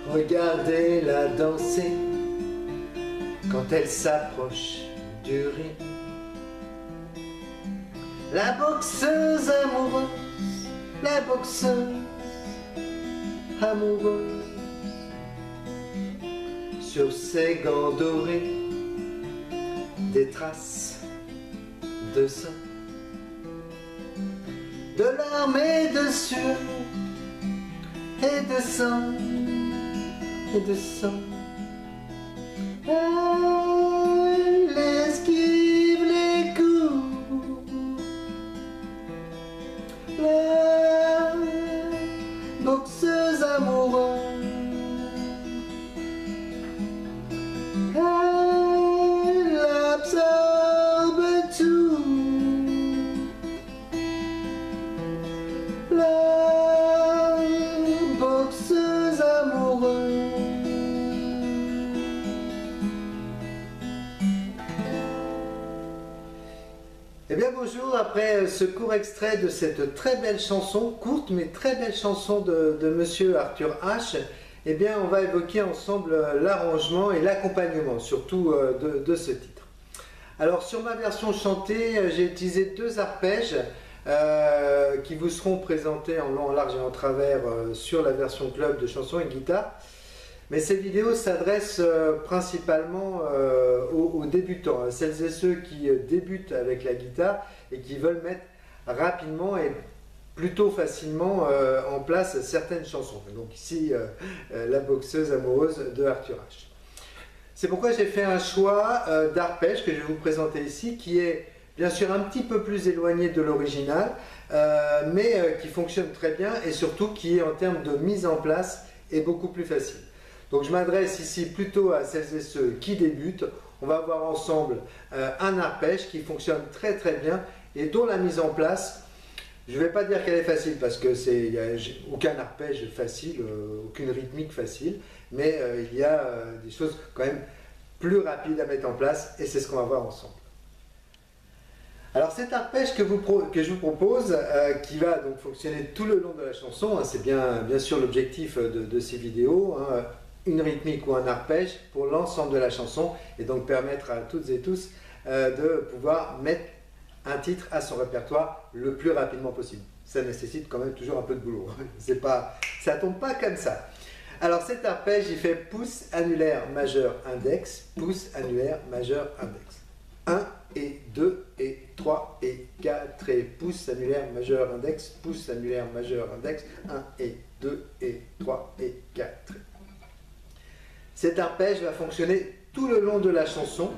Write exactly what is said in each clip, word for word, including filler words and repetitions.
Regardez-la danser quand elle s'approche du ring. La boxeuse amoureuse, la boxeuse amoureuse, sur ses gants dorés, des traces de sang, de larmes et de sueur, et de sang, et de sang. Elle esquive les coups, la boxeuse amoureuse. Elle absorbe tout, la boxeuse amoureuse. Eh bien bonjour, après ce court extrait de cette très belle chanson, courte mais très belle chanson de, de Monsieur Arthur H, eh bien on va évoquer ensemble l'arrangement et l'accompagnement, surtout de, de ce titre. Alors sur ma version chantée, j'ai utilisé deux arpèges euh, qui vous seront présentés en long, en large et en travers euh, sur la version club de chansons et guitare. Mais cette vidéo s'adresse euh, principalement euh, aux, aux débutants, à celles et ceux qui euh, débutent avec la guitare et qui veulent mettre rapidement et plutôt facilement euh, en place certaines chansons. Donc ici, euh, euh, la boxeuse amoureuse de Arthur H. C'est pourquoi j'ai fait un choix euh, d'arpège que je vais vous présenter ici, qui est bien sûr un petit peu plus éloigné de l'original, euh, mais euh, qui fonctionne très bien et surtout qui, en termes de mise en place, est beaucoup plus facile. Donc je m'adresse ici plutôt à celles et ceux qui débutent. On va voir ensemble euh, un arpège qui fonctionne très très bien et dont la mise en place, je ne vais pas dire qu'elle est facile parce que c'est, il n'y a aucun arpège facile, euh, aucune rythmique facile, mais euh, il y a euh, des choses quand même plus rapides à mettre en place et c'est ce qu'on va voir ensemble. Alors cet arpège que, vous pro, que je vous propose, euh, qui va donc fonctionner tout le long de la chanson, hein, c'est bien, bien sûr l'objectif de, de ces vidéos, hein, une rythmique ou un arpège pour l'ensemble de la chanson et donc permettre à toutes et tous euh, de pouvoir mettre un titre à son répertoire le plus rapidement possible. Ça nécessite quand même toujours un peu de boulot, c'est pas, ça ne tombe pas comme ça. Alors cet arpège il fait pouce annulaire majeur index, pouce annulaire majeur index. un et deux et trois et quatre et pouce annulaire majeur index, pouce annulaire majeur index, un et deux et trois et quatre. Cet arpège va fonctionner tout le long de la chanson,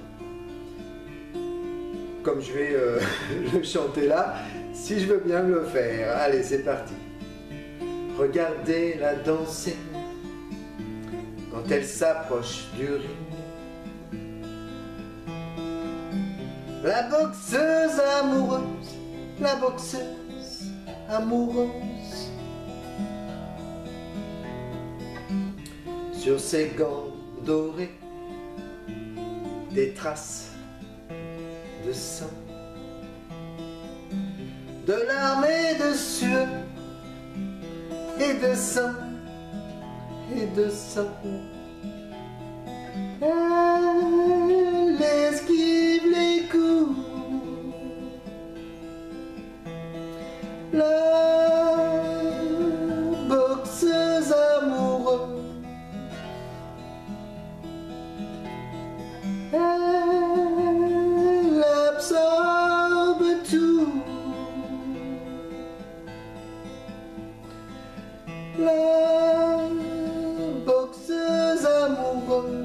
comme je vais euh, le chanter là, si je veux bien le faire. Allez, c'est parti. Regardez-la danser quand elle s'approche du ring. La boxeuse amoureuse, la boxeuse amoureuse, sur ses gants dorés, des traces de sang, de larmes et de sueur, et de sang, et de sang. Elle esquive les coups, la boxeuse amoureuse. Elle absorbe tout, la boxeuse amoureuse.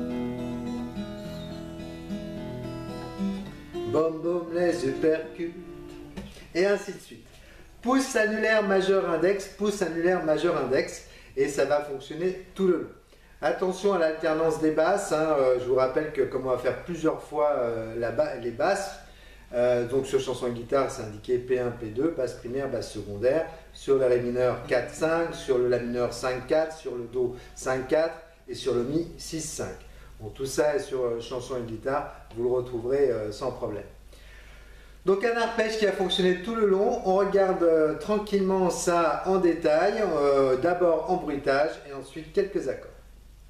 Bom bom les uppercuts, et ainsi de suite. Pouce annulaire majeur index, pouce annulaire majeur index, et ça va fonctionner tout le long. Attention à l'alternance des basses, hein, euh, je vous rappelle que comme on va faire plusieurs fois euh, la ba les basses, euh, donc sur chanson et guitare c'est indiqué P un, P deux, basse primaire, basse secondaire, sur le Ré mineur quatre cinq, sur le La mineur cinq quatre, sur le Do cinq quatre et sur le Mi six cinq. Bon, tout ça est sur euh, chanson et guitare, vous le retrouverez euh, sans problème. Donc un arpège qui a fonctionné tout le long, on regarde euh, tranquillement ça en détail, euh, d'abord en bruitage et ensuite quelques accords.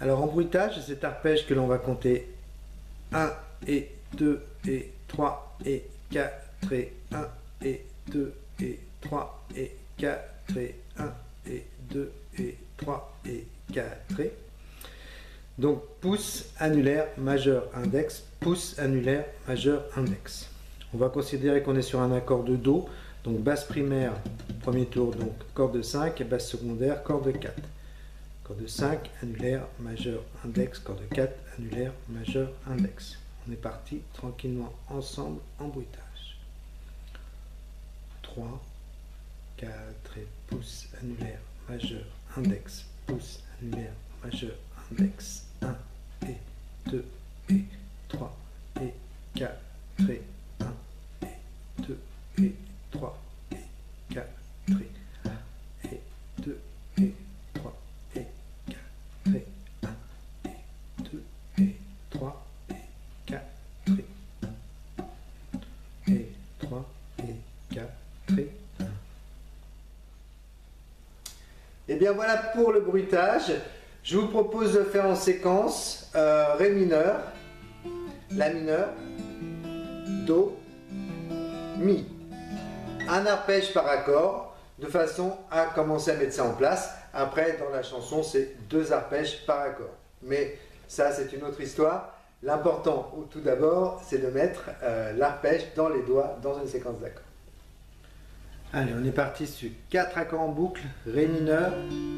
Alors en bruitage, cet arpège que l'on va compter un et deux et trois et quatre et un et deux et trois et quatre et un et deux et trois et quatre et. Donc pouce annulaire majeur index, pouce annulaire majeur index. On va considérer qu'on est sur un accord de Do, donc basse primaire, premier tour, donc corde cinq, et basse secondaire, corde quatre. Corde cinq, annulaire, majeur, index, corde quatre, annulaire, majeur, index. On est parti tranquillement ensemble en bruitage. trois, quatre et pouce annulaire, majeur, index, pouce annulaire, majeur, index, un et deux et trois et quatre et un et deux et trois et quatre et un et deux et trois et quatre et un et deux et trois et quatre et et trois et quatre et un. Et bien voilà pour le bruitage. Je vous propose de faire en séquence euh, Ré mineur, La mineur, Do, Mi. Un arpège par accord, de façon à commencer à mettre ça en place. Après, dans la chanson, c'est deux arpèges par accord. Mais ça, c'est une autre histoire. L'important, tout d'abord, c'est de mettre euh, l'arpège dans les doigts, dans une séquence d'accords. Allez, on est parti sur quatre accords en boucle. Ré mineur,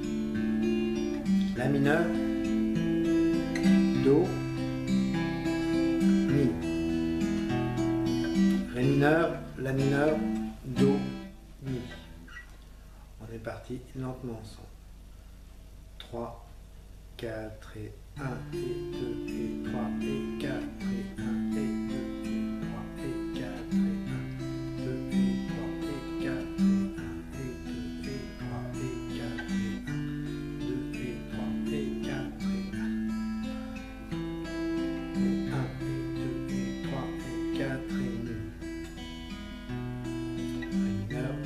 La mineur, Do, Mi. Ré mineur, La mineur, Do, Mi. On est parti lentement ensemble. trois, quatre et un et deux et trois et quatre et un et deux et trois et quatre et un, deux et trois et quatre et un et deux et trois et quatre et un, deux et trois et quatre et un, et un et deux et trois et quatre et Mi. Ré mineur,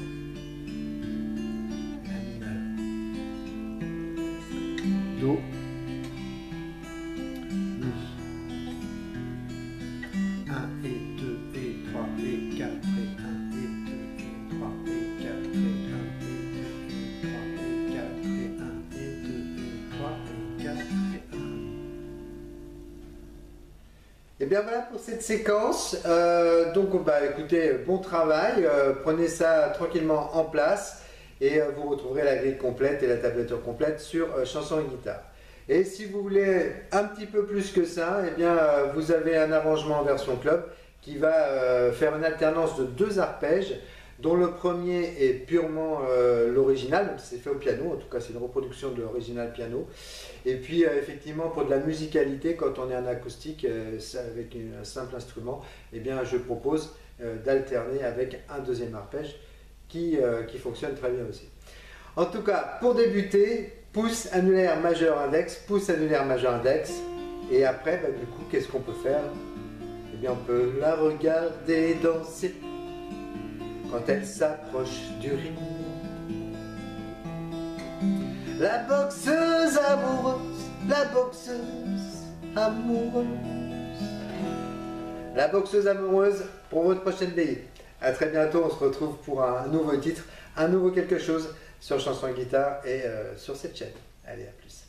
La mineur, Do, et bien voilà pour cette séquence. Euh, donc bah, écoutez, bon travail, euh, prenez ça tranquillement en place et euh, vous retrouverez la grille complète et la tablature complète sur euh, Chanson et Guitare. Et si vous voulez un petit peu plus que ça, eh bien euh, vous avez un arrangement en version club qui va euh, faire une alternance de deux arpèges, dont le premier est purement euh, l'original, donc c'est fait au piano, en tout cas c'est une reproduction de l'original piano. Et puis euh, effectivement pour de la musicalité, quand on est en acoustique, euh, avec un simple instrument, eh bien je propose euh, d'alterner avec un deuxième arpège qui, euh, qui fonctionne très bien aussi. En tout cas, pour débuter, pouce annulaire majeur index, pouce annulaire majeur index, et après bah, du coup qu'est-ce qu'on peut faire? Eh bien on peut la regarder danser quand elle s'approche du ring. La boxeuse amoureuse, la boxeuse amoureuse. La boxeuse amoureuse pour votre prochaine veillée. A très bientôt, on se retrouve pour un nouveau titre, un nouveau quelque chose sur Chanson et Guitare et euh, sur cette chaîne. Allez, à plus.